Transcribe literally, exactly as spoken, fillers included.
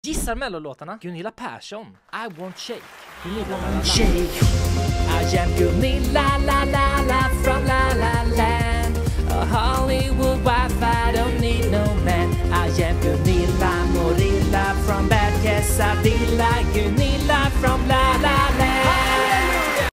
Gissar mellolåtarna Gunilla Persson, I won't shake. Gunilla la la shake. I am Gunilla la la la from la la land. A Hollywood wife, I don't need no man. I am Gunilla Morilla from bad Gissar Gunilla Gunilla from la la